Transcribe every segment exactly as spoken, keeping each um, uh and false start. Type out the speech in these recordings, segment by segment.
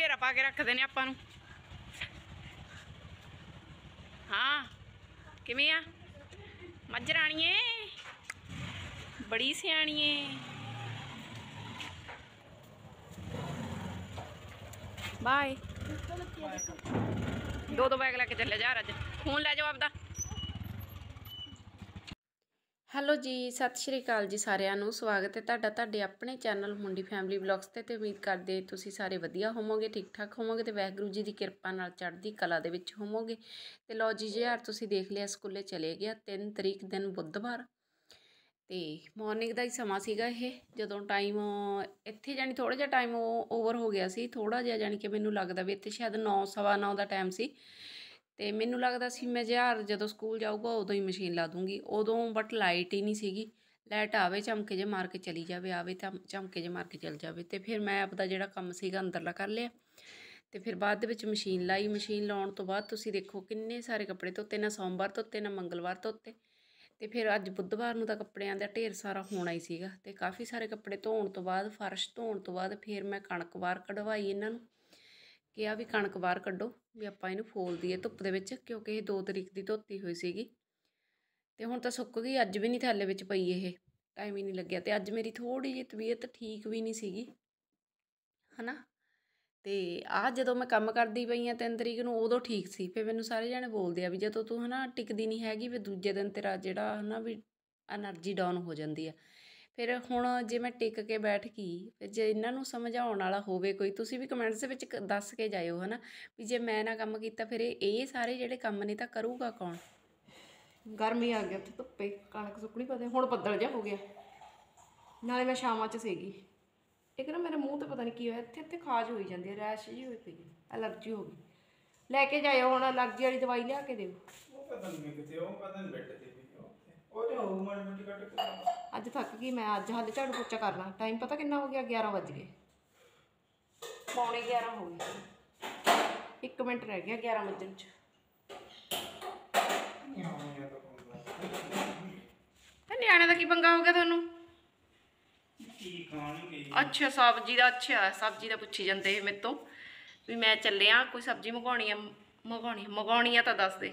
ਹਨੇਰਾ ਪਾ ਕੇ ਰੱਖਦੇ ਨੇ ਆਪਾਂ ਨੂੰ। ਹਾਂ ਕਿਵੇਂ ਆ ਮੱਝ ਰਾਣੀਏ, ਬੜੀ ਸਿਆਣੀਏ। ਬਾਏ। ਦੋ ਦੋ ਬੈਗ ਲੈ ਕੇ ਚੱਲੇ ਜਾ ਅੱਜ। ਫੋਨ ਲੈ ਜਾਓ ਆਪਦਾ। ਹੈਲੋ ਜੀ, ਸਤਿ ਸ਼੍ਰੀ ਅਕਾਲ ਜੀ ਸਾਰਿਆਂ ਨੂੰ। ਸਵਾਗਤ ਹੈ ਤੁਹਾਡਾ ਤੁਹਾਡੇ ਆਪਣੇ ਚੈਨਲ ਮੁੰਡੀ ਫੈਮਿਲੀ ਵਲੌਗਸ ਤੇ ਤੇ ਉਮੀਦ ਕਰਦੇ ਤੁਸੀਂ ਸਾਰੇ ਵਧੀਆ ਹੋਵੋਗੇ, ਠੀਕ ਠਾਕ ਹੋਵੋਗੇ ਤੇ ਵਾਹਿਗੁਰੂ ਜੀ ਦੀ ਕਿਰਪਾ ਨਾਲ ਚੜ੍ਹਦੀ ਕਲਾ ਦੇ ਵਿੱਚ ਹੋਵੋਗੇ। ਤੇ ਲਓ ਜੀ, ਜੇ ਯਾਰ ਤੁਸੀਂ ਦੇਖ ਲਿਆ ਸਕੂਲੇ ਚਲੇ ਗਿਆ ਤਿੰਨ ਤਰੀਕ ਦਿਨ ਬੁੱਧਵਾਰ, ਤੇ ਮਾਰਨਿੰਗ ਦਾ ਹੀ ਸਮਾਂ ਸੀਗਾ ਇਹ। ਜਦੋਂ ਟਾਈਮ ਇੱਥੇ ਜਾਣੀ ਥੋੜ੍ਹਾ ਜਿਹਾ ਟਾਈਮ ਓਵਰ ਹੋ ਗਿਆ ਸੀ, ਥੋੜ੍ਹਾ ਜਿਹਾ ਜਾਣੀ ਕਿ ਮੈਨੂੰ ਲੱਗਦਾ ਵੀ ਇੱਥੇ ਸ਼ਾਇਦ ਨੌ ਸਵਾ ਨੌ ਦਾ ਟਾਈਮ ਸੀ। ਤੇ ਮੈਨੂੰ ਲੱਗਦਾ ਸੀ ਮੈਂ ਜਿਹਾਰ ਜਦੋਂ ਸਕੂਲ ਜਾਊਗਾ ਉਦੋਂ ਹੀ ਮਸ਼ੀਨ ਲਾ ਦੂੰਗੀ, ਉਦੋਂ ਬਟ ਲਾਈਟ ਹੀ ਨਹੀਂ ਸੀਗੀ। ਲਾਈਟ ਆਵੇ ਚਮਕੇ ਜੇ ਮਾਰ ਕੇ ਚਲੀ ਜਾਵੇ, ਆਵੇ ਤਾਂ ਚਮਕੇ ਜੇ ਮਾਰ ਕੇ ਚਲ ਜਾਵੇ। ਤੇ ਫਿਰ ਮੈਂ ਆਪਦਾ ਜਿਹੜਾ ਕੰਮ ਸੀਗਾ ਅੰਦਰਲਾ ਕਰ ਲਿਆ, ਤੇ ਫਿਰ ਬਾਅਦ ਦੇ ਵਿੱਚ ਮਸ਼ੀਨ ਲਾਈ। ਮਸ਼ੀਨ ਲਾਉਣ ਤੋਂ ਬਾਅਦ ਤੁਸੀਂ ਦੇਖੋ ਕਿੰਨੇ ਸਾਰੇ ਕੱਪੜੇ ਧੋਤੇ, ਨਾ ਸੋਮਵਾਰ ਧੋਤੇ ਨਾ ਮੰਗਲਵਾਰ ਧੋਤੇ। ਤੇ ਫਿਰ ਅੱਜ ਬੁੱਧਵਾਰ ਨੂੰ ਤਾਂ ਕੱਪੜਿਆਂ ਦਾ ਢੇਰ ਸਾਰਾ ਹੋਣਾ ਹੀ ਸੀਗਾ। ਤੇ ਕਾਫੀ ਸਾਰੇ ਕੱਪੜੇ ਧੋਣ ਤੋਂ ਬਾਅਦ, ਫਰਸ਼ ਧੋਣ ਤੋਂ ਬਾਅਦ ਫਿਰ ਮੈਂ ਕਣਕ ਬਾਹਰ ਕਢਵਾਈ। ਇਹਨਾਂ ਨੂੰ ਕਿਹਾ ਵੀ ਕਣਕ ਬਾਹਰ ਕੱਢੋ ਵੀ ਆਪਾਂ ਇਹਨੂੰ ਫੋਲ ਦਈਏ ਧੁੱਪ ਦੇ ਵਿੱਚ, ਕਿਉਂਕਿ ਇਹ ਦੋ ਤਰੀਕ ਦੀ ਧੋਤੀ ਹੋਈ ਸੀਗੀ। ਤੇ ਹੁਣ ਤਾਂ ਸੁੱਕ ਗਈ, ਅੱਜ ਵੀ ਨਹੀਂ ਥੈਲੇ ਵਿੱਚ ਪਈ, ਇਹ ਟਾਈਮ ਹੀ ਨਹੀਂ ਲੱਗਿਆ। ਤੇ ਅੱਜ ਮੇਰੀ ਥੋੜ੍ਹੀ ਜਿਹੀ ਤਬੀਅਤ ਠੀਕ ਵੀ ਨਹੀਂ ਸੀਗੀ ਹੈ ਨਾ। ਤੇ ਆਹ ਜਦੋਂ ਮੈਂ ਕੰਮ ਕਰਦੀ ਪਈ ਹਾਂ ਤਿੰਨ ਤਰੀਕ ਨੂੰ, ਉਦੋਂ ਠੀਕ ਸੀ। ਫਿਰ ਮੈਨੂੰ ਸਾਰੇ ਜਾਣੇ ਬੋਲਦੇ ਆ ਵੀ ਜਦੋਂ ਤੂੰ ਹੈ ਨਾ ਟਿਕਦੀ ਨਹੀਂ ਹੈਗੀ, ਵੀ ਦੂਜੇ ਦਿਨ ਤੇਰਾ ਜਿਹੜਾ ਹੈ ਨਾ ਵੀ ਐਨਰਜੀ ਡਾਊਨ ਹੋ ਜਾਂਦੀ ਆ। ਫਿਰ ਹੁਣ ਜੇ ਮੈਂ ਟਿਕ ਕੇ ਬੈਠ ਗਈ, ਫਿਰ ਜੇ ਇਹਨਾਂ ਨੂੰ ਸਮਝਾਉਣ ਵਾਲਾ ਹੋਵੇ ਕੋਈ, ਤੁਸੀਂ ਵੀ ਕਮੈਂਟਸ ਦੇ ਵਿੱਚ ਦੱਸ ਕੇ ਜਾਇਓ ਹੈ ਨਾ ਵੀ ਜੇ ਮੈਂ ਨਾ ਕੰਮ ਕੀਤਾ ਫਿਰ ਇਹ ਇਹ ਸਾਰੇ ਜਿਹੜੇ ਕੰਮ ਨੇ ਤਾਂ ਕਰੂਗਾ ਕੌਣ। ਗਰਮੀ ਆ ਗਿਆ, ਉੱਥੇ ਧੁੱਪੇ ਕਣਕ ਸੁੱਕਣੀ ਪਤਾ। ਹੁਣ ਬੱਦਲ ਜਿਹਾ ਹੋ ਗਿਆ, ਨਾਲੇ ਮੈਂ ਸ਼ਾਮਾਂ 'ਚ ਸੀਗੀ। ਇੱਕ ਨਾ ਮੇਰੇ ਮੂੰਹ 'ਤੇ ਪਤਾ ਨਹੀਂ ਕੀ ਹੋਇਆ, ਇੱਥੇ ਇੱਥੇ ਖਾਜ ਹੋਈ ਜਾਂਦੀ ਹੈ, ਰੈਸ਼ ਜਿਹੀ ਹੋਈ ਪਈ ਹੈ, ਐਲਰਜੀ ਹੋ ਗਈ। ਲੈ ਕੇ ਜਾਇਓ ਹੁਣ, ਐਲਰਜੀ ਵਾਲੀ ਦਵਾਈ ਲਿਆ ਕੇ ਦਿਓ। ਅੱਜ ਥੱਕ ਗਈ ਮੈਂ, ਅੱਜ ਹਾਲੇ ਝਾੜੂ ਪੋਚਾ ਕਰਨਾ। ਟਾਈਮ ਪਤਾ ਕਿੰਨਾ ਹੋ ਗਿਆ, ਗਿਆਰਾਂ ਵੱਜ ਗਏ, ਪੌਣੇ ਗਿਆਰਾਂ ਹੋ ਗਏ। ਇੱਕ ਮਿੰਟ ਰਹਿ ਗਿਆ ਗਿਆਰਾਂ ਵੱਜਣ 'ਚ। ਨਿਆਣੇ ਦਾ ਕੀ ਪੰਗਾ ਹੋ ਗਿਆ ਤੁਹਾਨੂੰ? ਅੱਛਾ ਸਬਜ਼ੀ ਦਾ, ਅੱਛਾ ਸਬਜ਼ੀ ਦਾ ਪੁੱਛੀ ਜਾਂਦੇ ਇਹ ਮੇਰੇ ਤੋਂ ਵੀ ਮੈਂ ਚੱਲਿਆ ਕੋਈ ਸਬਜ਼ੀ ਮੰਗਵਾਉਣੀ ਆ। ਮੰਗਵਾਉਣੀ ਮੰਗਵਾਉਣੀ ਆ ਤਾਂ ਦੱਸ ਦੇ।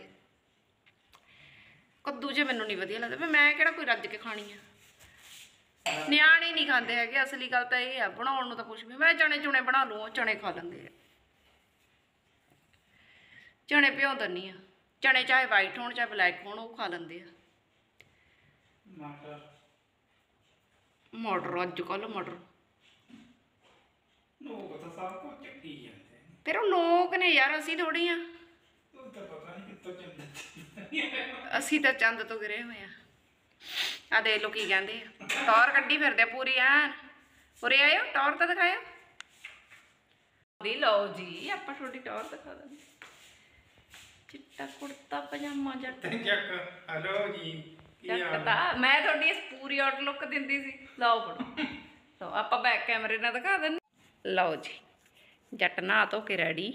ਕੱਦੂ ਜੇ ਮੈਨੂੰ ਨਹੀਂ ਵਧੀਆ ਲੱਗਦਾ, ਮੈਂ ਕਿਹੜਾ ਕੋਈ ਰੱਜ ਕੇ ਖਾਣੀ ਆ। ਨਿਆਣੇ ਨਹੀਂ ਖਾਂਦੇ ਹੈਗੇ, ਅਸਲੀ ਗੱਲ ਤਾਂ ਇਹ ਆ। ਬਣਾਉਣ ਨੂੰ ਤਾਂ ਕੁਛ ਵੀ, ਮੈਂ ਚਣੇ ਚੁਣੇ ਬਣਾ ਲੂੰ, ਚਣੇ ਖਾ ਲੈਂਦੇ ਆ। ਚਣੇ ਭਿਉਂ ਦਿੰਦੀ ਆ, ਚਣੇ ਚਾਹੇ ਵਾਈਟ ਹੋਣ ਚਾਹੇ ਬਲੈਕ ਹੋਣ, ਉਹ ਖਾ ਲੈਂਦੇ ਆ। ਮਟਰ ਅੱਜ ਕੱਲ੍ਹ ਮਟਰ ਫਿਰ ਉਹ ਲੋਕ ਨੇ ਯਾਰ, ਅਸੀਂ ਥੋੜ੍ਹੀ ਆ। ਅਸੀਂ ਤਾਂ ਚੰਦ ਤੋਂ ਗਿਰੇ ਹੋਏ ਆ। ਆ ਦੇਖ ਲਓ ਕੀ ਕਹਿੰਦੇ ਆ, ਟੌਰ ਕੱਢੀ ਫਿਰਦੇ ਆ ਪੂਰੀ ਐਨ। ਉਰੇ ਆਇਓ, ਟੌਰ ਤਾਂ ਦਿਖਾਇਓ। ਲਓ ਜੀ, ਆਪਾਂ ਤੁਹਾਡੀ ਟੌਰ ਦਿਖਾ ਦਿੰਦੇ। ਚਿੱਟਾ ਕੁੜਤਾ ਪਜਾਮਾ ਜੱਟ। ਹੈਲੋ ਜੀ, ਤਾਂ ਮੈਂ ਤੁਹਾਡੀ ਇਸ ਪੂਰੀ ਆਊਟਲੁੱਕ ਦਿੰਦੀ ਸੀ। ਲਓ ਫੜੋ, ਲਓ ਆਪਾਂ ਬੈਕ ਕੈਮਰੇ ਨਾਲ ਦਿਖਾ ਦਿੰਦੇ। ਲਓ ਜੀ, ਜੱਟ ਨਹਾ ਧੋ ਕੇ ਰੈਡੀ।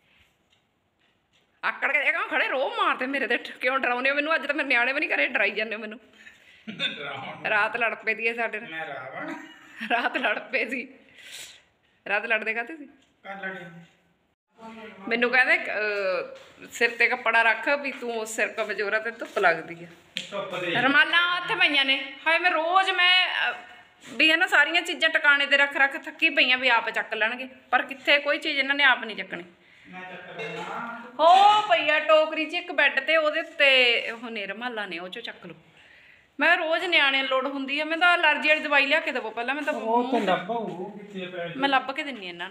ਆਕੜ ਕੇ ਦੇਖਾਂ ਖੜੇ ਰੋਹ ਮਾਰਦੇ ਮੇਰੇ ਤੇ। ਕਿਉਂ ਡਰਾਉਂਦੇ ਹੋ ਮੈਨੂੰ? ਅੱਜ ਤਾਂ ਮੇਰੇ ਨਿਆਣੇ ਵੀ ਨਹੀਂ ਘਰੇ, ਡਰਾਈ ਜਾਂਦੇ ਹੋ ਮੈਨੂੰ। ਰਾਤ ਲੜ ਪਏ ਦੀ ਸਾਡੇ ਨਾਲ, ਰਾਤ ਲੜ ਪਏ ਸੀ। ਰਾਤ ਲੜਦੇ ਕਾਹਤੇ ਸੀ? ਮੈਨੂੰ ਕਹਿੰਦੇ ਸਿਰ ਤੇ ਕੱਪੜਾ ਰੱਖ ਵੀ ਤੂੰ ਸਿਰ ਕਮਜ਼ੋਰ ਆ ਤੇ ਧੁੱਪ ਲੱਗਦੀ ਆ। ਰੁਮਾਲਾਂ ਉੱਥੇ ਪਈਆਂ ਨੇ। ਹਾਏ ਮੈਂ ਰੋਜ਼ ਮੈਂ ਵੀ ਹੈ ਨਾ ਸਾਰੀਆਂ ਚੀਜ਼ਾਂ ਟਿਕਾਣੇ ਤੇ ਰੱਖ ਰੱਖ ਥੱਕੀ ਪਈਆਂ ਵੀ ਆਪ ਚੱਕ ਲੈਣਗੇ, ਪਰ ਕਿੱਥੇ ਕੋਈ ਚੀਜ਼ ਇਹਨਾਂ ਨੇ ਆਪ ਨਹੀਂ ਚੱਕਣੀ। ਹੋ ਪਈ ਆ ਟੋਕਰੀ 'ਚ ਇੱਕ ਬੈੱਡ ਤੇ, ਉਹਦੇ ਉੱਤੇ ਉਹ ਨੇ ਰੁਮਾਲਾਂ ਨੇ, ਉਹ 'ਚੋਂ ਚੱਕ ਲਓ। ਮੈਂ ਰੋਜ਼ ਨਿਆਣੇ ਲੋੜ ਹੁੰਦੀ ਆ। ਮੈਂ ਤਾਂ ਐਲਰਜੀ ਵਾਲੀ ਦਵਾਈ ਲਿਆ ਕੇ ਦੇਵੋ ਪਹਿਲਾਂ। ਮੈਂ ਤਾਂ ਮੈਂ ਲੱਭ ਕੇ ਦਿੰਦੀ ਇਹਨਾਂ ਨੂੰ।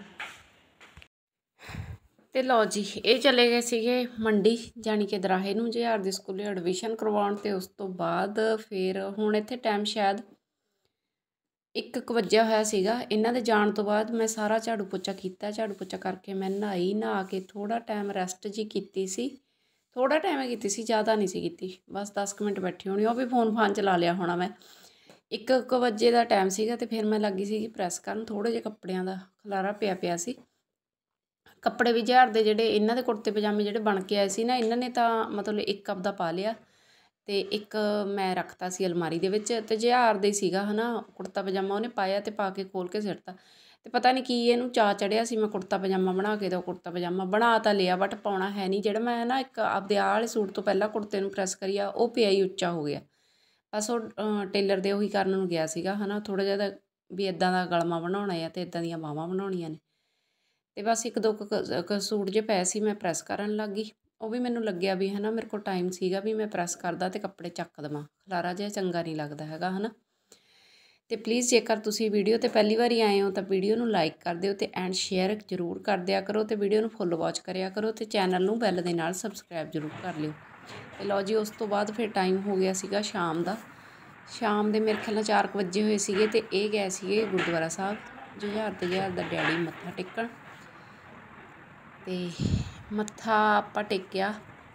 ਤੇ ਲਓ ਜੀ, ਇਹ ਚਲੇ ਗਏ ਸੀਗੇ ਮੰਡੀ, ਜਾਣੀ ਕਿ ਦਰਾਹੇ ਨੂੰ ਜਿਹਾਰ ਦੇ ਸਕੂਲੇ ਐਡਮਿਸ਼ਨ ਕਰਵਾਉਣ। ਤੇ ਉਸ ਤੋਂ ਬਾਅਦ ਫਿਰ ਹੁਣ ਇੱਥੇ ਟਾਈਮ ਸ਼ਾਇਦ ਇੱਕ ਕੁ ਵੱਜਿਆ ਹੋਇਆ ਸੀਗਾ। ਇਹਨਾਂ ਦੇ ਜਾਣ ਤੋਂ ਬਾਅਦ ਮੈਂ ਸਾਰਾ ਝਾੜੂ ਪੋਚਾ ਕੀਤਾ। ਝਾੜੂ ਪੋਚਾ ਕਰਕੇ ਮੈਂ ਨਹਾਈ, ਨਹਾ ਕੇ ਥੋੜ੍ਹਾ ਟਾਈਮ ਰੈਸਟ ਜੀ ਕੀਤੀ ਸੀ। ਥੋੜ੍ਹਾ ਟਾਈਮ ਹੀ ਕੀਤੀ ਸੀ, ਜ਼ਿਆਦਾ ਨਹੀਂ ਸੀ ਕੀਤੀ, ਬਸ ਦਸ ਕੁ ਮਿੰਟ ਬੈਠੀ ਹੋਣੀ। ਉਹ ਵੀ ਫੋਨ ਫਾਨ ਚਲਾ ਲਿਆ ਹੋਣਾ ਮੈਂ। ਇੱਕ ਕੁ ਵਜੇ ਦਾ ਟਾਈਮ ਸੀਗਾ ਤੇ ਫਿਰ ਮੈਂ ਲੱਗੀ ਸੀਗੀ ਪ੍ਰੈਸ ਕਰਨ। ਥੋੜ੍ਹੇ ਜਿਹੇ ਕੱਪੜਿਆਂ ਦਾ ਖਲਾਰਾ ਪਿਆ ਪਿਆ ਸੀ। ਕੱਪੜੇ ਵੀ ਜਿਹਾਰ ਦੇ ਜਿਹੜੇ ਇਹਨਾਂ ਦੇ ਕੁੜਤੇ ਪਜਾਮੇ ਜਿਹੜੇ ਬਣ ਕੇ ਆਏ ਸੀ ਨਾ, ਇਹਨਾਂ ਨੇ ਤਾਂ ਮਤਲਬ ਇੱਕ ਆਪਦਾ ਪਾ ਲਿਆ ਤੇ ਇੱਕ ਮੈਂ ਰੱਖਤਾ ਸੀ ਅਲਮਾਰੀ ਦੇ ਵਿੱਚ। ਤੇ ਜਿਹਾਰ ਦੇ ਸੀਗਾ ਹੈ ਨਾ ਕੁੜਤਾ ਪਜਾਮਾ, ਉਹਨੇ ਪਾਇਆ ਤੇ ਪਾ ਕੇ ਖੋਲ੍ਹ ਕੇ ਸਿੱਟਤਾ। ਤੇ ਪਤਾ ਨਹੀਂ ਕੀ ਇਹਨੂੰ ਚਾਅ ਚੜਿਆ ਸੀ। ਮੈਂ ਕੁੜਤਾ ਪਜਾਮਾ ਬਣਾ ਕੇ ਦਿਓ, ਕੁੜਤਾ ਪਜਾਮਾ ਬਣਾ ਤਾਂ ਲਿਆ ਬਟ ਪਾਉਣਾ ਹੈ ਨਹੀਂ। ਜਿਹੜਾ ਮੈਂ ਨਾ ਇੱਕ ਆਪਦੇ ਆਹ ਵਾਲੇ ਸੂਟ ਤੋਂ ਪਹਿਲਾਂ ਕੁੜਤੇ ਨੂੰ ਪ੍ਰੈਸ ਕਰੀਆ ਉਹ ਪਿਆ ਹੀ ਉੱਚਾ ਹੋ ਗਿਆ। ਬਸ ਉਹ ਟੇਲਰ ਦੇ ਉਹੀ ਕਰਨ ਨੂੰ ਗਿਆ ਸੀਗਾ ਹੈ ਨਾ, ਥੋੜ੍ਹਾ ਜਿਹਾ ਵੀ ਇੱਦਾਂ ਦਾ ਗਲਮਾ ਬਣਾਉਣਾ ਆ ਅਤੇ ਇੱਦਾਂ ਦੀਆਂ ਬਾਹਾਂ ਬਣਾਉਣੀਆਂ ਨੇ। ਅਤੇ ਬਸ ਇੱਕ ਦੋ ਕੁ ਸੂਟ ਜੇ ਪਏ ਸੀ ਮੈਂ ਪ੍ਰੈਸ ਕਰਨ ਲੱਗ ਗਈ। ਉਹ ਵੀ ਮੈਨੂੰ ਲੱਗਿਆ ਵੀ ਹੈ ਨਾ ਮੇਰੇ ਕੋਲ ਟਾਈਮ ਸੀਗਾ ਵੀ ਮੈਂ ਪ੍ਰੈਸ ਕਰਦਾ ਅਤੇ ਕੱਪੜੇ ਚੱਕ ਦੇਵਾਂ, ਖਲਾਰਾ ਜਿਹਾ ਚੰਗਾ ਨਹੀਂ ਲੱਗਦਾ ਹੈਗਾ ਹੈ ਨਾ। ਅਤੇ ਪਲੀਜ਼ ਜੇਕਰ ਤੁਸੀਂ ਵੀਡੀਓ 'ਤੇ ਪਹਿਲੀ ਵਾਰੀ ਆਏ ਹੋ ਤਾਂ ਵੀਡੀਓ ਨੂੰ ਲਾਈਕ ਕਰ ਦਿਓ ਅਤੇ ਐਂਡ ਸ਼ੇਅਰ ਜ਼ਰੂਰ ਕਰ ਦਿਆ ਕਰੋ ਅਤੇ ਵੀਡੀਓ ਨੂੰ ਫੁੱਲ ਵਾਚ ਕਰਿਆ ਕਰੋ ਅਤੇ ਚੈਨਲ ਨੂੰ ਬੈਲ ਦੇ ਨਾਲ ਸਬਸਕ੍ਰਾਈਬ ਜ਼ਰੂਰ ਕਰ ਲਿਓ। ਅਤੇ ਲਓ ਜੀ, ਉਸ ਤੋਂ ਬਾਅਦ ਫਿਰ ਟਾਈਮ ਹੋ ਗਿਆ ਸੀਗਾ ਸ਼ਾਮ ਦਾ। ਸ਼ਾਮ ਦੇ ਮੇਰੇ ਖਿਆਲ ਨਾਲ ਚਾਰ ਕੁ ਵੱਜੇ ਹੋਏ ਸੀਗੇ ਅਤੇ ਇਹ ਗਏ ਸੀਗੇ ਗੁਰਦੁਆਰਾ ਸਾਹਿਬ ਜੁਝਾਰ ਤੇ ਜੁਝਾਰ ਦਾ ਡੈਡੀ ਮੱਥਾ ਟੇਕਣ। ਅਤੇ ਮੱਥਾ ਆਪਾਂ ਟੇਕਿਆ।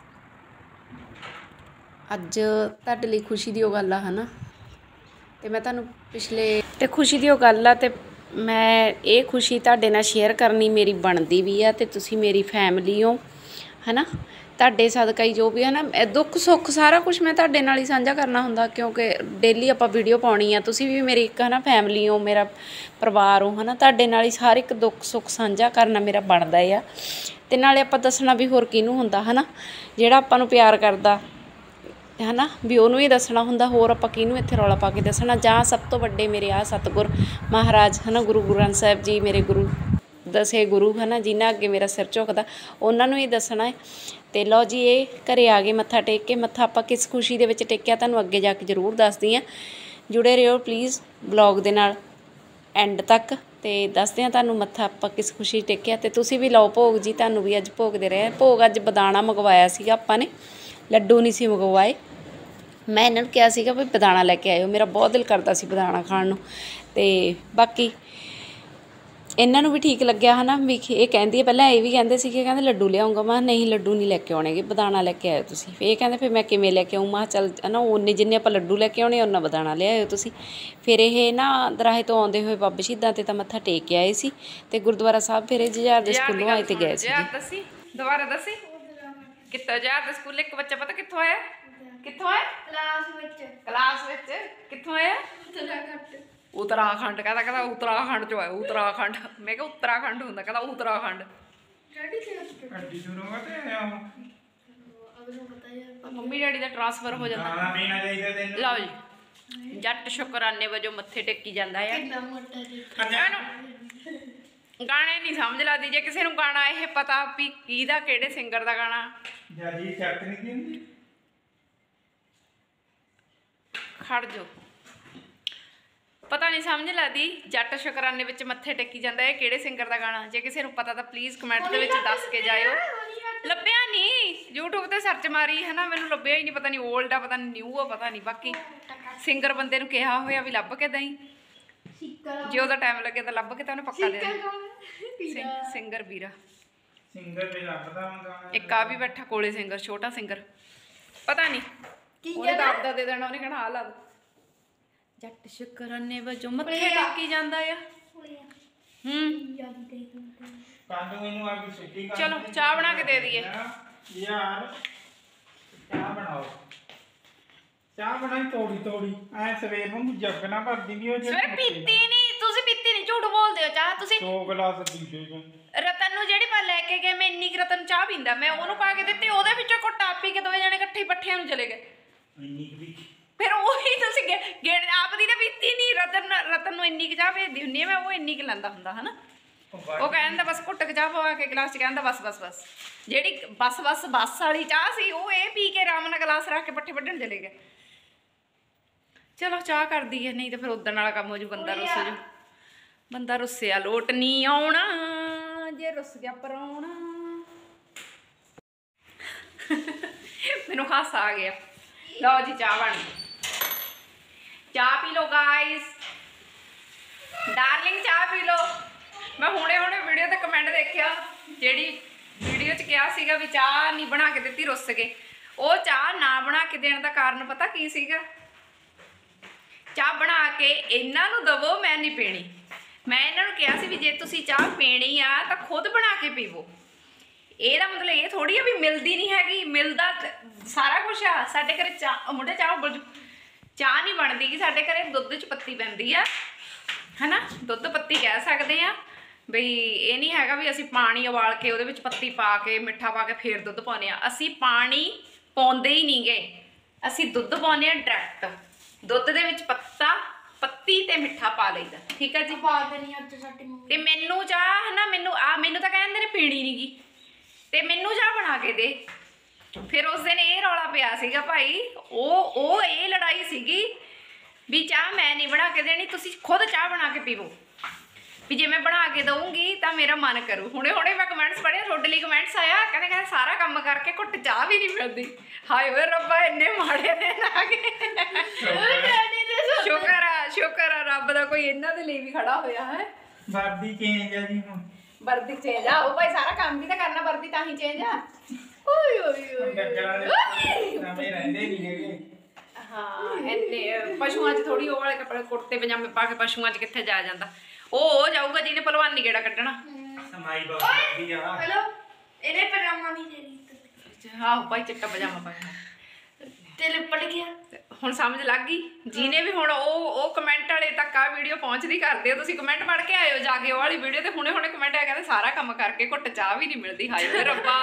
ਅੱਜ ਤੁਹਾਡੇ ਲਈ ਖੁਸ਼ੀ ਦੀ ਉਹ ਗੱਲ ਆ ਹੈ ਨਾ। ਅਤੇ ਮੈਂ ਤੁਹਾਨੂੰ ਪਿਛਲੇ ਅਤੇ ਖੁਸ਼ੀ ਦੀ ਉਹ ਗੱਲ ਆ ਅਤੇ ਮੈਂ ਇਹ ਖੁਸ਼ੀ ਤੁਹਾਡੇ ਨਾਲ ਸ਼ੇਅਰ ਕਰਨੀ ਮੇਰੀ ਬਣਦੀ ਵੀ ਆ। ਅਤੇ ਤੁਸੀਂ ਮੇਰੀ ਫੈਮਿਲੀ ਹੋ ਹੈ ਨਾ। ਤੁਹਾਡੇ ਸਦਕਾ ਹੀ ਜੋ ਵੀ ਹੈ ਨਾ ਦੁੱਖ ਸੁੱਖ ਸਾਰਾ ਕੁਛ ਮੈਂ ਤੁਹਾਡੇ ਨਾਲ ਹੀ ਸਾਂਝਾ ਕਰਨਾ ਹੁੰਦਾ, ਕਿਉਂਕਿ ਡੇਲੀ ਆਪਾਂ ਵੀਡੀਓ ਪਾਉਣੀ ਆ। ਤੁਸੀਂ ਵੀ ਮੇਰੀ ਇੱਕ ਹੈ ਨਾ ਫੈਮਿਲੀ ਹੋ, ਮੇਰਾ ਪਰਿਵਾਰ ਹੋ ਹੈ ਨਾ। ਤੁਹਾਡੇ ਨਾਲ ਹੀ ਹਰ ਇੱਕ ਦੁੱਖ ਸੁੱਖ ਸਾਂਝਾ ਕਰਨਾ ਮੇਰਾ ਬਣਦਾ ਆ। ਅਤੇ ਨਾਲੇ ਆਪਾਂ ਦੱਸਣਾ ਵੀ ਹੋਰ ਕਿਹਨੂੰ ਹੁੰਦਾ ਹੈ ਨਾ, ਜਿਹੜਾ ਆਪਾਂ ਨੂੰ ਪਿਆਰ ਕਰਦਾ ਹੈ ਨਾ ਵੀ ਉਹਨੂੰ ਹੀ ਦੱਸਣਾ ਹੁੰਦਾ। ਹੋਰ ਆਪਾਂ ਕਿਹਨੂੰ ਇੱਥੇ ਰੌਲਾ ਪਾ ਕੇ ਦੱਸਣਾ। ਜਾਂ ਸਭ ਤੋਂ ਵੱਡੇ ਮੇਰੇ ਆ ਸਤਿਗੁਰ ਮਹਾਰਾਜ ਹੈ ਨਾ, ਗੁਰੂ ਗ੍ਰੰਥ ਸਾਹਿਬ ਜੀ ਮੇਰੇ ਗੁਰੂ ਦਸੇ ਗੁਰੂ ਹੈ ਨਾ, ਜਿਨ੍ਹਾਂ ਅੱਗੇ ਮੇਰਾ ਸਿਰ ਝੁਕਦਾ ਉਹਨਾਂ ਨੂੰ ਹੀ ਦੱਸਣਾ ਹੈ। ਅਤੇ ਲਓ ਜੀ, ਇਹ ਘਰ ਆ ਗਏ ਮੱਥਾ ਟੇਕ ਕੇ। ਮੱਥਾ ਆਪਾਂ ਕਿਸ ਖੁਸ਼ੀ ਦੇ ਵਿੱਚ ਟੇਕਿਆ ਤੁਹਾਨੂੰ ਅੱਗੇ ਜਾ ਕੇ ਜ਼ਰੂਰ ਦੱਸਦੀ ਹਾਂ। ਜੁੜੇ ਰਹੋ ਪਲੀਜ਼ ਬਲੌਗ ਦੇ ਨਾਲ ਐਂਡ ਤੱਕ। ਅਤੇ ਦੱਸਦੇ ਹਾਂ ਤੁਹਾਨੂੰ ਮੱਥਾ ਆਪਾਂ ਕਿਸ ਖੁਸ਼ੀ ਟੇਕਿਆ। ਅਤੇ ਤੁਸੀਂ ਵੀ ਲਓ ਭੋਗ ਜੀ, ਤੁਹਾਨੂੰ ਵੀ ਅੱਜ ਭੋਗ ਦੇ ਰਹੇ। ਭੋਗ ਅੱਜ ਬਦਾਣਾ ਮੰਗਵਾਇਆ ਸੀਗਾ ਆਪਾਂ ਨੇ, ਲੱਡੂ ਨਹੀਂ ਸੀ ਮੰਗਵਾਏ। ਮੈਂ ਇਹਨਾਂ ਨੂੰ ਕਿਹਾ ਸੀਗਾ ਵੀ ਬਦਾਣਾ ਲੈ ਕੇ ਆਇਓ, ਮੇਰਾ ਬਹੁਤ ਦਿਲ ਕਰਦਾ ਸੀ ਬਦਾਣਾ ਖਾਣ ਨੂੰ। ਅਤੇ ਬਾਕੀ ਇਹਨਾਂ ਨੂੰ ਵੀ ਠੀਕ ਲੱਗਿਆ ਹੈ ਨਾ ਵੀ ਇਹ ਕਹਿੰਦੀ ਹੈ। ਪਹਿਲਾਂ ਇਹ ਵੀ ਕਹਿੰਦੇ ਸੀਗੇ, ਕਹਿੰਦੇ ਲੱਡੂ ਲਿਆਉਂਗਾ। ਮੈਂ ਨਹੀਂ ਲੱਡੂ ਨਹੀਂ ਲੈ ਕੇ ਆਉਣੇਗੇ, ਬਦਾਣਾ ਲੈ ਕੇ ਆਇਓ ਤੁਸੀਂ। ਫਿਰ ਇਹ ਕਹਿੰਦੇ ਫਿਰ ਮੈਂ ਕਿਵੇਂ ਲੈ ਕੇ ਆਊਂ। ਮੈਂ ਚੱਲ ਹੈ ਨਾ ਉਨੇ ਜਿੰਨੇ ਆਪਾਂ ਲੱਡੂ ਲੈ ਕੇ ਆਉਣੇ ਉਹਨਾਂ ਬਦਾਣਾ ਲਿਆਇਓ ਤੁਸੀਂ। ਫਿਰ ਇਹ ਨਾ ਦਰਾਹੇ ਤੋਂ ਆਉਂਦੇ ਹੋਏ ਬਾਬਾ ਸ਼ਹੀਦਾਂ 'ਤੇ ਤਾਂ ਮੱਥਾ ਟੇਕ ਕੇ ਆਏ ਸੀ ਅਤੇ ਗੁਰਦੁਆਰਾ ਸਾਹਿਬ ਫਿਰ ਇਹ ਜੁਝਾਰ ਦੇ ਸਕੂਲੋਂ ਆਏ ਅਤੇ ਗਏ ਸੀ। ਦੱਸੀ ਦੁਬਾਰਾ ਦੱਸੀ ਕਿੱਥੋਂ ਜੁਝਾਰ ਦੇ ਸਕੂਲ ਇੱਕ ਬੱਚਾ ਪਤਾ ਕਿੱਥੋਂ ਆਇਆ? ਕਿੱਥੋਂ ਆਇਆ? ਕਲਾਸ ਵਿੱਚ। ਕਲਾਸ ਵਿੱਚ ਕਿੱਥੋਂ ਆਇਆ? ਉੱਤਰਾਖੰਡ। ਕਹਿੰਦਾ ਕਹਿੰਦਾ ਉੱਤਰਾਖੰਡ ਚੋਂ ਆਇਆ। ਉੱਤਰਾਖੰਡ। ਮੈਂ ਕਿਹਾ ਉੱਤਰਾਖੰਡ ਹੁੰਦਾ, ਕਹਿੰਦਾ ਉੱਤਰਾਖੰਡ। ਮੰਮੀ ਡੈਡੀ ਦਾ ਟ੍ਰਾਂਸਫਰ ਹੋ ਜਾਂਦਾ। ਲਓ ਜੀ, ਜੱਟ ਸ਼ੁਕਰਾਨੇ ਵਜੋਂ ਮੱਥੇ ਟੇਕੀ ਜਾਂਦਾ ਆ। ਗਾਣੇ ਨਹੀਂ ਸਮਝ ਲੱਗਦੀ। ਜੇ ਕਿਸੇ ਨੂੰ ਗਾਣਾ ਇਹ ਪਤਾ ਵੀ ਕਿਹਦਾ ਕਿਹੜੇ ਸਿੰਗਰ ਦਾ ਗਾਣਾ ਖੜ ਜੋ ਪਤਾ ਨਹੀਂ ਸਮਝ ਲੱਗਦੀ। ਜੱਟ ਸ਼ੁਕਰਾਨੇ ਵਿੱਚ ਮੱਥੇ ਟੇਕੀ ਜਾਂਦਾ ਇਹ ਕਿਹੜੇ ਸਿੰਗਰ ਦਾ ਗਾਣਾ। ਜੇ ਕਿਸੇ ਨੂੰ ਪਤਾ ਤਾਂ ਪਲੀਜ਼ ਕਮੈਂਟ ਦੇ ਵਿੱਚ ਦੱਸ ਕੇ ਜਾਇਓ। ਲੱਭਿਆ ਨਹੀਂ, ਯੂਟਿਊਬ 'ਤੇ ਸਰਚ ਮਾਰੀ ਹੈ ਨਾ, ਮੈਨੂੰ ਲੱਭਿਆ ਹੀ ਨਹੀਂ। ਪਤਾ ਨਹੀਂ ਓਲਡ ਆ, ਪਤਾ ਨਹੀਂ ਨਿਊ ਆ, ਪਤਾ ਨਹੀਂ। ਬਾਕੀ ਸਿੰਗਰ ਬੰਦੇ ਨੂੰ ਕਿਹਾ ਹੋਇਆ ਵੀ ਲੱਭ ਕੇ ਦਈ, ਜੇ ਉਹਦਾ ਟਾਈਮ ਲੱਗੇ ਤਾਂ ਲੱਭ ਕੇ ਤਾਂ ਉਹਨੇ ਪੱਕਾ ਦੇ ਦੇਣਾ। ਸਿੰਗਰ ਵੀਰਾ ਇੱਕ ਆ ਵੀ ਬੈਠਾ ਕੋਲੇ ਸਿੰਗਰ, ਛੋਟਾ ਸਿੰਗਰ, ਪਤਾ ਨਹੀਂ ਉਹਨੇ ਤਾਂ ਆਪਦਾ ਦੇ ਦੇਣਾ। ਉਹਨੇ ਕਹਿਣਾ ਆ ਲਾ ਦੋ। ਜੱਟ ਸ਼ੁਕਰਾਨੇ ਵਜੋਂ ਮੱਥੇ ਟੇਕੀ ਜਾਂਦਾ ਆ। ਹੂੰ ਚਲੋ ਚਾਹ ਬਣਾ ਕੇ ਦੇ ਦਈਏ। ਯਾਰ ਚਾਹ ਬਣਾਓ। ਚਾਹ ਬਣਾਈ ਤੋੜੀ ਤੋੜੀ ਐ ਸਵੇਰ ਨੂੰ ਜੱਗ ਨਾ ਭਰਦੀ ਵੀ ਉਹ ਸਵੇਰ ਪੀਤੀ ਨਹੀਂ ਤੁਸੀਂ, ਪੀਤੀ ਨਹੀਂ, ਝੂਠ ਬੋਲਦੇ ਹੋ। ਚਾਹ ਤੁਸੀਂ ਦੋ ਗਲਾਸ ਪੀਦੇ ਗਏ। ਰਤਨ ਨੂੰ ਜਿਹੜੀ ਮੈਂ ਲੈ ਕੇ ਗਏ, ਮੈਂ ਇੰਨੀ ਕੁ ਰਤਨ ਚਾਹ ਪੀਂਦਾ, ਮੈਂ ਉਹਨੂੰ ਪਾ ਕੇ ਦਿੱਤੀ। ਉਹਦੇ ਵਿੱਚੋਂ ਘੁੱਟ ਆਪ ਪੀ ਕੇ ਦੋਵੇਂ ਜਾਣੇ ਇਕੱਠੇ ਪੱਠਿਆਂ ਨੂੰ ਚਲੇ ਗਏ। ਇੰਨੀ ਕੁ ਵੀ ਫਿਰ ਉਹੀ ਤੁਸੀਂ ਗੇੜ ਆਪ ਦੀ ਤਾਂ ਪੀਤੀ ਨਹੀਂ। ਰਤਨ ਰਤਨ ਨੂੰ ਇੰਨੀ ਕੁ ਚਾਹ ਭੇਜਦੀ ਹੁੰਦੀ ਆ ਮੈਂ, ਉਹ ਇੰਨੀ ਕੁ ਲੈਂਦਾ ਹੁੰਦਾ ਹੈ ਨਾ। ਉਹ ਕਹਿੰਦਾ ਬਸ ਘੁੱਟ ਕੇ ਚਾਹ ਪਵਾ ਕੇ ਗਲਾਸ 'ਚ, ਕਹਿੰਦਾ ਬਸ ਬਸ ਬਸ। ਜਿਹੜੀ ਬਸ ਬਸ ਬੱਸ ਵਾਲੀ ਚਾਹ ਸੀ ਉਹ ਇਹ ਪੀ ਕੇ ਆਰਾਮ ਨਾਲ ਗਲਾਸ ਰੱਖ ਕੇ ਪੱਠੇ ਵੱਢਣ ਚਲੇ ਗਏ। ਚਲੋ ਚਾਹ ਕਰਦੀ ਹੈ, ਨਹੀਂ ਤਾਂ ਫਿਰ ਉਦਣ ਵਾਲਾ ਕੰਮ ਹੋ ਜੂ। ਬੰਦਾ ਰੁੱਸ ਜੂ, ਬੰਦਾ ਰੁੱਸਿਆ ਲੋਟ ਨਹੀਂ ਆਉਣਾ, ਜੇ ਰੁੱਸ ਗਿਆ ਪਰਾਉਣਾ। ਮੈਨੂੰ ਹਾਸਾ ਆ ਗਿਆ। ਲਓ ਜੀ ਚਾਹ ਬਣ ਗਈ। ਚਾਹ ਪੀ ਲਓ ਗਾਇਸ, ਡਾਰਲਿੰਗ ਚਾਹ ਪੀ ਲਓ। ਮੈਂ ਹੁਣੇ ਹੁਣੇ ਵੀਡੀਓ ਤੇ ਕਮੈਂਟ ਦੇਖਿਆ, ਜਿਹੜੀ ਵੀਡੀਓ 'ਚ ਕਿਹਾ ਸੀਗਾ ਵੀ ਚਾਹ ਨਹੀਂ ਬਣਾ ਕੇ ਦਿੱਤੀ, ਰੁੱਸ ਗਏ। ਉਹ ਚਾਹ ਨਾ ਬਣਾ ਕੇ ਦੇਣ ਦਾ ਕਾਰਨ ਪਤਾ ਕੀ ਸੀਗਾ? ਚਾਹ ਬਣਾ ਕੇ ਇਹਨਾਂ ਨੂੰ ਦਵੋ, ਮੈਂ ਨਹੀਂ ਪੀਣੀ। ਮੈਂ ਇਹਨਾਂ ਨੂੰ ਕਿਹਾ ਸੀ ਵੀ ਜੇ ਤੁਸੀਂ ਚਾਹ ਪੀਣੀ ਆ ਤਾਂ ਖੁਦ ਬਣਾ ਕੇ ਪੀਵੋ। ਇਹਦਾ ਮਤਲਬ ਇਹ ਥੋੜੀ ਆ ਵੀ ਮਿਲਦੀ ਨਹੀਂ ਹੈਗੀ, ਮਿਲਦਾ ਸਾਰਾ ਕੁਛ ਆ। ਸਾਡੇ ਘਰੇ ਚਾਹ ਮੁੰਡੇ ਚਾਹ ਉਬਲ ਚਾਹ ਨਹੀਂ ਬਣਦੀ ਗੀ, ਸਾਡੇ ਘਰੇ ਦੁੱਧ 'ਚ ਪੱਤੀ ਪੈਂਦੀ ਆ। ਹਨਾ ਦੁੱਧ ਪੱਤੀ ਕਹਿ ਸਕਦੇ ਆ ਬਈ ਇਹ ਨਹੀਂ ਹੈਗਾ ਵੀ ਅਸੀਂ ਪਾਣੀ ਉਬਾਲ ਕੇ ਉਹਦੇ ਵਿੱਚ ਪੱਤੀ ਪਾ ਕੇ ਮਿੱਠਾ ਪਾ ਕੇ ਫੇਰ ਦੁੱਧ ਪਾਉਂਦੇ ਆ ਅਸੀਂ ਪਾਣੀ ਪਾਉਂਦੇ ਹੀ ਨਹੀਂ ਗੇ ਅਸੀਂ ਦੁੱਧ ਪਾਉਂਦੇ ਆ ਡਾਇਰੈਕਟ ਦੁੱਧ ਦੇ ਵਿੱਚ ਪੱਤਾ ਪੱਤੀ ਤੇ ਮਿੱਠਾ ਪਾ ਲਈਦਾ ਠੀਕ ਹੈ ਜੀ ਤੇ ਮੈਨੂੰ ਚਾਹ ਹਨਾ ਮੈਨੂੰ ਆ ਮੈਨੂੰ ਤਾਂ ਕਹਿੰਦੇ ਨੇ ਪੀਣੀ ਨੀ ਗੀ ਤੇ ਮੈਨੂੰ ਚਾਹ ਬਣਾ ਕੇ ਦੇ ਫਿਰ ਉਸ ਦਿਨ ਇਹ ਰੌਲਾ ਪਿਆ ਸੀਗਾ ਭਾਈ ਉਹ ਉਹ ਇਹ ਲੜਾਈ ਸੀਗੀ ਵੀ ਚਾਹ ਮੈਂ ਨਹੀਂ ਬਣਾ ਕੇ ਦੇਣੀ ਤੁਸੀਂ ਖੁਦ ਚਾਹ ਬਣਾ ਕੇ ਪੀਵੋ ਵੀ ਜੇ ਮੈਂ ਬਣਾ ਕੇ ਦਊਂਗੀ ਤਾਂ ਮੇਰਾ ਮਨ ਕਰੂ ਹੁਣੇ ਹੁਣੇ ਮੈਂ ਕਮੈਂਟਸ ਪੜ੍ਹਿਆ ਤੁਹਾਡੇ ਲਈ ਕਮੈਂਟਸ ਆਇਆ ਕਹਿੰਦੇ ਕਹਿੰਦੇ ਸਾਰਾ ਕੰਮ ਕਰਕੇ ਘੁੱਟ ਚਾਹ ਵੀ ਨਹੀਂ ਮਿਲਦੀ ਹਾਏ ਓਏ ਰੱਬਾ ਇੰਨੇ ਮਾੜੇ ਦਿਨ ਆ ਗਏ ਸ਼ੁਕਰ ਆ ਸ਼ੁਕਰ ਆ ਰੱਬ ਦਾ ਕੋਈ ਇਹਨਾਂ ਦੇ ਲਈ ਵੀ ਖੜਾ ਹੋਇਆ ਹੈ ਵਰਦੀ ਚੇਂਜ ਆ ਜੀ ਹੁਣ ਵਰਦੀ ਚੇਂਜ ਆ ਉਹ ਭਾਈ ਸਾਰਾ ਕੰਮ ਵੀ ਤਾਂ ਕਰਨਾ ਵਰਦੀ ਤਾਂ ਹੀ ਚੇਂਜ ਆ ਓਏ ਓਏ ਓਏ ਗੱਜਰਾਂ ਵਾਲੇ ਨਵੇਂ ਰਹਿੰਦੇ ਨਹੀਂ ਹੈਗੇ ਹਾਂ ਇੰਨੇ ਪਸ਼ੂਆਂ 'ਚ ਥੋੜੀ ਉਹ ਵਾਲੇ ਕੱਪੜੇ ਕੁੜਤੇ ਪਜਾਮੇ ਪਾ ਕੇ ਪਸ਼ੂਆਂ 'ਚ ਕਿੱਥੇ ਜਾਇਆ ਜਾਂਦਾ ਉਹ ਹੋ ਜਾਊਗਾ ਜਿਹਨੇ ਭਲਵਾਨੀ ਗੇੜਾ ਕੱਢਣਾ ਸਮਾਈ ਬਹੁਤ ਵਧੀਆ हेलो ਇਹਨੇ ਪਜਾਮਾ ਨਹੀਂ ਦੇਣੀ ਆਹੋ ਭਾਈ ਚਿੱਟਾ ਪਜਾਮਾ ਪਾਇਆ ਤੇ ਲਿਪਟ ਗਿਆ ਹੁਣ ਸਮਝ ਲੱਗ ਗਈ ਜਿਹਨੇ ਵੀ ਹੁਣ ਉਹ ਉਹ ਕਮੈਂਟ ਵਾਲੇ ਤੱਕ ਆ ਵੀਡੀਓ ਪਹੁੰਚਦੀ ਕਰਦੇ ਹੋ ਤੁਸੀਂ ਕਮੈਂਟ ਪੜ੍ਹ ਕੇ ਆਇਓ ਜਾ ਕੇ ਉਹ ਵਾਲੀ ਵੀਡੀਓ ਤੇ ਹੁਣੇ ਹੁਣੇ ਕਮੈਂਟ ਆਇਆ ਕਹਿੰਦੇ ਸਾਰਾ ਕੰਮ ਕਰਕੇ ਘੁੱਟ ਚਾਹ ਵੀ ਨਹੀਂ ਮਿਲਦੀ ਹਾਏ ਓਏ ਰੱਬਾ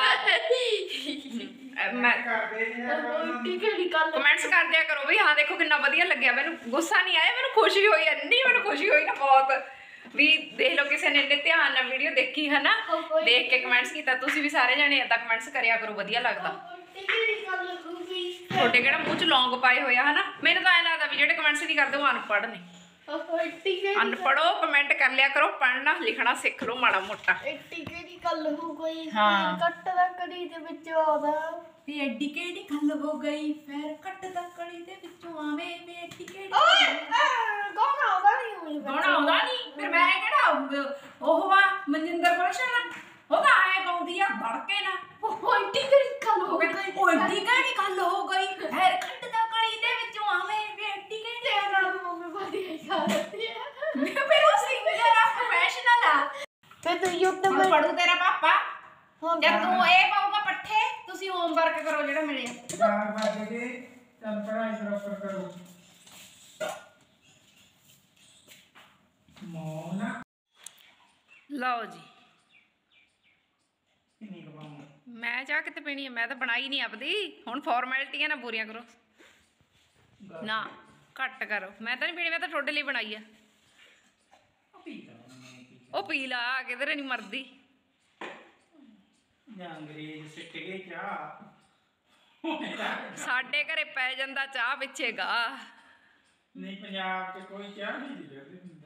ਮੈਂ ਕਰਦੇ ਨੇ ਠੀਕ ਹੈ ਨਿਕਾਲ ਕਮੈਂਟਸ ਕਰ ਦਿਆ ਕਰੋ ਵੀ ਹਾਂ ਦੇਖੋ ਕਿੰਨਾ ਵਧੀਆ ਲੱਗਿਆ ਮੈਨੂੰ ਗੁੱਸਾ ਨਹੀਂ ਆਇਆ ਮੈਨੂੰ ਖੁਸ਼ੀ ਹੋਈ ਇੰਨੀ ਮੈਨੂੰ ਖੁਸ਼ੀ ਹੋਈ ਨਾ ਬਹੁਤ ਵੀ ਦੇਖ ਲਓ ਕਿਸੇ ਨੇ ਇੰਨੇ ਧਿਆਨ ਨਾਲ ਵੀਡੀਓ ਦੇਖੀ ਹੈ ਨਾ ਦੇਖ ਕੇ ਕਮੈਂਟਸ ਕੀਤਾ ਤੁਸੀਂ ਵੀ ਸਾਰੇ ਜਣੇ ਏਦਾਂ ਕਮੈਂਟਸ ਕਰਿਆ ਕਰੋ ਵਧੀਆ ਲੱਗਦਾ ਠੀਕ ਹੈ ਨਿਕਾਲ ਲੂੰਗੀ ਤੁਹਾਡੇ ਕਿਹੜਾ ਮੂੰਹ 'ਚ ਲੌਂਗ ਪਾਏ ਹੋਇਆ ਹਨਾ ਮੈਨੂੰ ਤਾਂ ਐਂ ਲੱਗਦਾ ਵੀ ਜਿਹੜੇ ਕਮੈਂਟਸ ਨਹੀਂ ਕਰਦੇ ਉਹ ਅਨਪੜ੍ਹ ਨੇ ਠੀਕ ਹੈ ਅਨਪੜ੍ਹੋ ਕਮੈਂਟ ਕਰ ਲਿਆ ਕਰੋ ਪੜ੍ਹਨਾ ਲਿਖਣਾ ਸਿੱਖ ਲਓ ਮਾੜਾ ਮੋਟਾ ਠੀਕ ਹੈ ਨਿਕਾਲ ਹੋ ਗਈ ਹਾਂ। ਕੱਟ ਦਾ ਕੜੀ ਦੇ ਵਿੱਚ ਆਉਂਦਾ ਵੀ ਐਡੀ ਕਿਹੜੀ ਗੱਲ ਹੋ ਗਈ ਫੇਰ ਕੱਟ ਦਾ ਕੜੀ ਦੇ ਵਿੱਚੋਂ ਆਵੇਂ ਵੀ ਐਡੀ ਕਿਹੜੀ ਓਏ ਗਾਣਾ ਆਉਂਦਾ ਨਹੀਂ ਹੋਈ ਗਾਣਾ ਆਉਂਦਾ ਨਹੀਂ ਫਿਰ ਮੈਂ ਕਿਹੜਾ ਉਹ ਆ ਮਨਜਿੰਦਰ ਗੁਲਸ਼ਨ ਉਹ ਤਾਂ ਆਏ ਗਾਉਂਦੀ ਆ ਵੜ ਕੇ ਨਾ ਓਏ ਠੀਕ ਹੈ ਨਿਕਾਲ ਹੋ ਗਈ ਉਹ ਐਡੀ ਕਿਹੜੀ ਗੱਲ ਹੋ ਗਈ ਫੇਰ ਕੱਟ ਦਾ ਕੜੀ ਦੇ ਵਿੱਚੋਂ ਆਵੇਂ ਵੀ ਐਡੀ ਕਿਹੜੀ ਤੇ ਨਾਲ ਮੰਮੀ ਬਾਦੀ ਕਰਦੀ ਹੈ ਮੈਂ ਫਿਰ ਉਹ ਸਿੰਗਰ ਆ ਪ੍ਰੋਫੈਸ਼ਨਲ ਆ ਤੇ ਤੂੰ YouTube ਹੁਣ ਪੜੂ ਤੇਰਾ ਪਾਪਾ ਹੋ ਜਦ ਤੂੰ ਇਹ ਪਾਊਗਾ ਪੱਠੇ ਤੁਸੀਂ ਹੋਮਵਰਕ ਕਰੋ ਜਿਹੜਾ ਮਿਲਿਆ ਚਾਰ ਵਜੇ ਦੇ ਚੱਲ ਪੜਾਈ ਬਰਾਬਰ ਕਰੋ ਮੋਨਾ ਲਓ ਜੀ ਕਿੰਨੀ ਕਮਾਉਂ ਮੈਂ ਚਾਹ ਕਿਤੇ ਪੀਣੀ ਹੈ ਮੈਂ ਤਾਂ ਬਣਾਈ ਨਹੀਂ ਆਪਦੀ ਹੁਣ ਫਾਰਮੈਲਿਟੀਆਂ ਨਾ ਪੂਰੀਆਂ ਕਰੋ ਨਾ ਘੱਟ ਕਰੋ ਮੈਂ ਤਾਂ ਨਹੀਂ ਪੀਣੀ ਮੈਂ ਤਾਂ ਤੁਹਾਡੇ ਲਈ ਬਣਾਈ ਆ ਉਹ ਪੀ ਲਾ ਕਿਧਰੇ ਨਹੀਂ ਮਰਦੀ ਜਾਂ ਅੰਗਰੇਜ਼ ਸਿੱਟ ਗਏ ਚਾਹ ਸਾਡੇ ਘਰੇ ਪੈ ਜਾਂਦਾ ਚਾਹ ਪਿੱਛੇਗਾ ਨਹੀਂ ਪੰਜਾਬ 'ਚ ਕੋਈ ਚਾਹ ਨਹੀਂ ਦਿੰਦੇ ਹੁੰਦਾ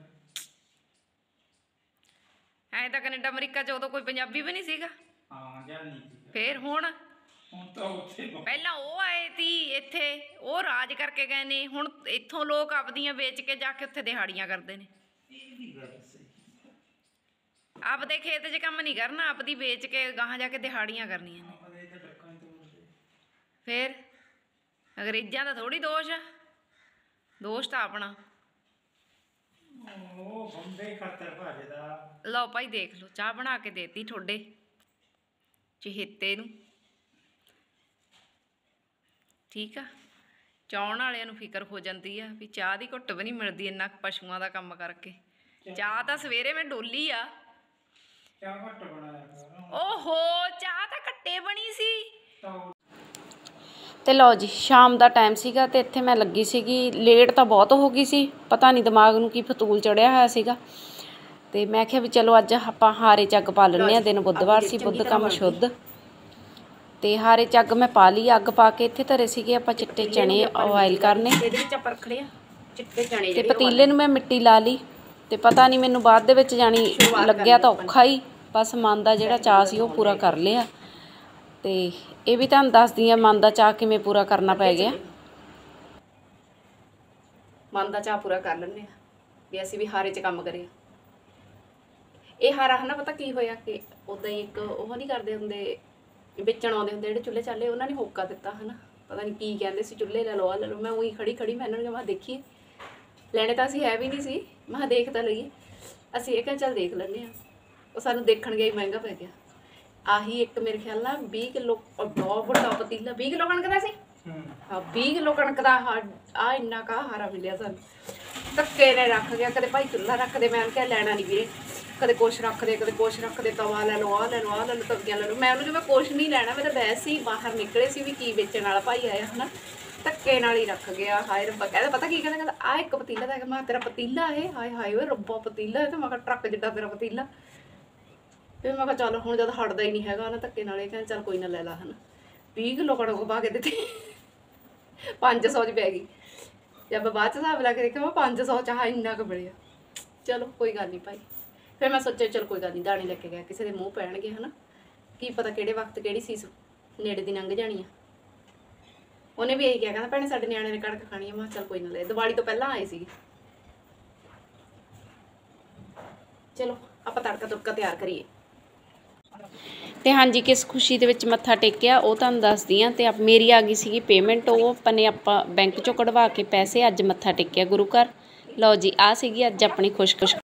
ਐਂ ਤਾਂ ਕੈਨੇਡਾ ਅਮਰੀਕਾ 'ਚ ਉਦੋਂ ਕੋਈ ਪੰਜਾਬੀ ਵੀ ਨਹੀਂ ਸੀਗਾ ਹਾਂ ਜਾਂ ਨਹੀਂ ਸੀਗਾ। ਫੇਰ ਹੁਣ ਹੁਣ ਤਾਂ ਉੱਥੇ ਬਹੁਤ- ਪਹਿਲਾਂ ਉਹ ਆਏ ਤੀ ਇੱਥੇ ਉਹ ਰਾਜ ਕਰਕੇ ਗਏ ਨੇ ਹੁਣ ਇੱਥੋਂ ਲੋਕ ਆਪਦੀਆਂ ਵੇਚ ਕੇ ਜਾ ਕੇ ਉੱਥੇ ਦਿਹਾੜੀਆਂ ਕਰਦੇ ਨੇ ਇਹ ਵੀ ਗੱਲ ਸਹੀ ਆਪਦੇ ਖੇਤ 'ਚ ਕੰਮ ਨਹੀਂ ਕਰਨਾ ਆਪਦੀ ਵੇਚ ਕੇ ਗਾਹਾਂ ਜਾ ਕੇ ਦਿਹਾੜੀਆਂ ਕਰਨੀਆਂ ਨੇ ਆਪਾਂ ਦੇ ਤਾਂ ਟੱਕਾਂ ਹੀ ਤੋੜਦੇ ਫੇਰ ਅੰਗਰੇਜ਼ਾਂ ਦਾ ਥੋੜੀ ਦੋਸ਼ ਆ ਦੋਸ਼ ਤਾਂ ਆਪਣਾ ਉਹ ਬੰਦੇ ਖਾਤਰ ਭਜਦਾ ਲਓ ਭਾਈ ਦੇਖ ਲਓ ਚਾਹ ਬਣਾ ਕੇ ਦੇਤੀ ਤੁਹਾਡੇ ਚਹੇਤੇ ਨੂੰ ਠੀਕ ਆ ਚਾਹਣ ਵਾਲਿਆਂ ਨੂੰ ਫਿਕਰ ਹੋ ਜਾਂਦੀ ਆ ਵੀ ਚਾਹ ਦੀ ਘੁੱਟ ਵੀ ਨਹੀਂ ਮਿਲਦੀ ਇੰਨਾ ਪਸ਼ੂਆਂ ਦਾ ਕੰਮ ਕਰਕੇ ਚਾਹ ਤਾਂ ਸਵੇਰੇ ਮੈਂ ਡੋਲੀ ਆ ਚਾਹ ਘੱਟ ਬਣਾਇਆ ਕਰ ਓਹੋ ਚਾਹ ਤਾਂ ਘੱਟੇ ਬਣੀ ਸੀ ਤਾਂ ਤੇ ਲਓ ਜੀ ਸ਼ਾਮ ਦਾ ਟਾਈਮ ਸੀਗਾ ਤੇ ਇੱਥੇ ਮੈਂ ਲੱਗੀ ਸੀਗੀ ਲੇਟ ਤਾਂ ਬਹੁਤ ਹੋ ਗਈ ਸੀ ਪਤਾ ਨਹੀਂ ਦਿਮਾਗ ਨੂੰ ਕੀ ਫਤੂਲ ਚੜਿਆ ਹੋਇਆ ਸੀਗਾ ਤੇ ਮੈਂ ਕਿਹਾ ਵੀ ਚਲੋ ਅੱਜ ਆਪਾਂ ਹਾਰੇ ਚੱਗ ਪਾ ਲੈਂਦੇ ਆ ਦਿਨ ਬੁੱਧਵਾਰ ਸੀ ਬੁੱਧ ਕੰਮ ਸ਼ੁੱਧ ਤੇ ਹਾਰੇ ਚੱਗ ਮੈਂ ਪਾ ਲਈ ਅੱਗ ਪਾ ਕੇ ਇੱਥੇ ਧਰੇ ਸੀਗੇ ਆਪਾਂ ਚਿੱਟੇ ਚਣੇ ਆਇਲ ਕਰਨੇ ਇਹਦੇ ਵਿੱਚ ਆਪਾਂ ਰੱਖਣੇ ਆ ਚਿੱਟੇ ਚਣੇ ਤੇ ਪਤੀਲੇ ਨੂੰ ਮੈਂ ਮਿੱਟੀ ਲਾ ਲਈ ਤੇ ਪਤਾ ਨਹੀਂ ਮੈਨੂੰ ਬਾਅਦ ਦੇ ਵਿੱਚ ਜਾਣੀ ਲੱਗਿਆ ਤਾਂ ਔਖਾ ਹੀ ਬਸ ਮਨ ਦਾ ਜਿਹੜਾ ਚਾਅ ਸੀ ਉਹ ਪੂਰਾ ਕਰ ਲਿਆ ਤੇ ਇਹ ਵੀ ਤੁਹਾਨੂੰ ਦੱਸਦੀ ਆ ਮਨ ਦਾ ਚਾਅ ਕਿਵੇਂ ਪੂਰਾ ਕਰਨਾ ਪੈ ਗਿਆ ਮਨ ਦਾ ਚਾਹ ਪੂਰਾ ਕਰ ਲੈਂਦੇ ਆ ਵੀ ਅਸੀਂ ਵੀ ਹਾਰੇ 'ਚ ਕੰਮ ਕਰੀਏ ਇਹ ਹਾਰਾ ਹਨਾ ਪਤਾ ਕੀ ਹੋਇਆ ਕਿ ਉਦਾਂ ਹੀ ਇੱਕ ਉਹ ਨਹੀਂ ਕਰਦੇ ਹੁੰਦੇ ਵੇਚਣ ਆਉਂਦੇ ਹੁੰਦੇ ਜਿਹੜੇ ਚੁੱਲ੍ਹੇ ਚਾਲੇ ਉਹਨਾਂ ਨੇ ਹੋਕਾ ਦਿੱਤਾ ਹਨਾ ਪਤਾ ਨਹੀਂ ਕੀ ਕਹਿੰਦੇ ਸੀ ਚੁੱਲ੍ਹੇ ਲੈ ਲਓ ਆ ਲੈ ਲਓ ਮੈਂ ਉਹੀ ਖੜੀ ਖੜੀ ਮੈਂ ਇਹਨਾਂ ਨੂੰ ਕਿਹਾ ਦੇਖੀਏ ਲੈਣੇ ਤਾਂ ਅਸੀਂ ਹੈ ਵੀ ਨਹੀਂ ਸੀ ਮੈਂ ਕਿਹਾ ਦੇਖ ਤਾਂ ਲਈਏ ਅਸੀਂ ਇਹ ਕਿਹਾ ਚੱਲ ਦੇਖ ਲੈਂਦੇ ਆ ਉਹ ਸਾਨੂੰ ਦੇਖਣ ਗਿਆ ਹੀ ਮਹਿੰਗਾ ਪੈ ਗਿਆ ਆਹੀ ਇੱਕ ਮੇਰੇ ਖਿਆਲ ਨਾਲ ਵੀਹ ਕਿਲੋ ਬਹੁਤ ਵੱਡਾ ਪਤੀਲਾ ਵੀਹ ਕਿਲੋ ਕਣਕ ਦਾ ਸੀ ਹਾਂ ਵੀਹ ਕਿਲੋ ਕਣਕ ਦਾ ਆ ਇੰਨਾ ਕਾ ਹਾਰਾ ਮਿਲਿਆ ਸਾਨੂੰ ਧੱਕੇ ਨੇ ਰੱਖ ਗਿਆ। ਕਦੇ ਭਾਈ ਚੁੱਲ੍ਹਾ ਰੱਖਦੇ, ਮੈਂ ਉਹਨੂੰ ਕਿਹਾ ਲੈਣਾ ਨਹੀਂ ਵੀਰੇ, ਕਦੇ ਕੁਛ ਰੱਖਦੇ ਕਦੇ ਕੁਛ ਰੱਖਦੇ, ਤਵਾ ਲੈ ਲਓ, ਆਹ ਲੈ ਲਓ, ਆਹ ਲੈ ਲਓ, ਤਵੀਆਂ ਲੈ ਲਓ। ਮੈਂ ਉਹਨੂੰ ਕਿਹਾ ਮੈਂ ਕੁਛ ਨਹੀਂ ਲੈਣਾ, ਮੈਂ ਤਾਂ ਵੈਸੇ ਹੀ ਬਾਹਰ ਨਿਕਲੇ ਸੀ ਵੀ ਕੀ ਵੇਚਣ ਵਾਲਾ ਭਾਈ ਆਇਆ ਹੈ ਨਾ, ਧੱਕੇ ਨਾਲ ਹੀ ਰੱਖ ਗਿਆ। ਹਾਏ ਰੱਬਾ, ਕਹਿੰਦਾ ਪਤਾ ਕੀ ਕਹਿੰਦਾ, ਕਹਿੰਦਾ ਆਹ ਇੱਕ ਪਤੀਲਾ ਦਾ, ਮੈਂ ਤੇਰਾ ਪਤੀਲਾ ਇਹ, ਹਾਏ ਹਾਏ ਓਏ ਰੱਬਾ ਪਤੀਲਾ, ਤੇ ਮੈਂ ਕਿਹਾ ਟਰੱਕ ਜਿੱਡਾ ਤੇਰਾ ਪਤੀਲਾ। ਫਿਰ ਮੈਂ ਕਿਹਾ ਚੱਲ ਹੁਣ ਜਦ ਹਟਦਾ ਹੀ ਨਹੀਂ ਹੈਗਾ ਨਾ ਧੱਕੇ ਨਾਲ, ਇਹ ਕਹਿੰਦਾ ਚੱਲ ਕੋਈ ਨਾ ਲੈ ਲਾ ਹੈ ਨਾ। ਵੀਹ ਕਿਲੋ ਕਣਕ ਪਾ ਕੇ ਦਿੱਤੀ, ਪੰਜ ਸੌ 'ਚ ਪੈ ਗਈ। ਜਦ ਮੈਂ ਬਾਅਦ 'ਚ ਹਿਸਾਬ ਲਾ ਕੇ ਦੇਖਿਆ, ਮੈਂ ਪੰਜ ਸੌ 'ਚ ਆਹ ਇੰਨਾ ਕੁ ਬਣਿਆ। ਚਲੋ ਕੋਈ ਗੱਲ ਨਹੀਂ ਭਾਈ। ਫਿਰ ਮੈਂ ਸੋਚਿਆ ਚਲ ਕੋਈ ਗੱਲ ਨਹੀਂ, ਦਾਣੇ ਲੈ ਕੇ ਗਿਆ, ਕਿਸੇ ਦੇ ਮੂੰਹ ਪੈਣਗੇ ਹੈ ਨਾ, ਕੀ ਪਤਾ ਕਿਹੜੇ ਵਕਤ ਕਿਹੜੀ ਚੀਜ਼ ਨੇੜੇ ਦੀ ਲੰਘ ਜਾਣੀ ਆ। ਉਹਨੇ ਵੀ ਇਹੀ ਕਿਹਾ, ਕਹਿੰਦਾ ਭੈਣੇ ਸਾਡੇ ਨਿਆਣੇ ਨੇ ਕਣਕ ਖਾਣੀ ਆ। ਮੈਂ ਕਿਹਾ ਚੱਲ ਕੋਈ ਨਾ ਲੈ, ਦੀਵਾਲੀ ਤੋਂ ਪਹਿਲਾਂ ਆਏ ਸੀਗੇ। ਚਲੋ ਆਪਾਂ ਤੜਕਾ ਤੁੜਕਾ ਤਿਆਰ ਕਰੀਏ। ਤੇ ਹਾਂਜੀ, ਕਿਸ ਖੁਸ਼ੀ ਦੇ ਵਿੱਚ ਮੱਥਾ ਟੇਕਿਆ ਉਹ ਤੁਹਾਨੂੰ ਦੱਸਦੀ ਹਾਂ। ਤੇ ਮੇਰੀ ਆ ਗਈ ਸੀਗੀ ਪੇਮੈਂਟ, ਉਹ ਆਪਾਂ ਨੇ ਆਪਾਂ ਬੈਂਕ 'ਚੋਂ ਕਢਵਾ ਕੇ ਪੈਸੇ ਅੱਜ ਮੱਥਾ ਟੇਕਿਆ ਗੁਰੂ ਘਰ। ਲਓ ਜੀ, ਆਹ ਸੀਗੀ ਅੱਜ ਆਪਣੀ ਖੁਸ਼ ਖੁਸ਼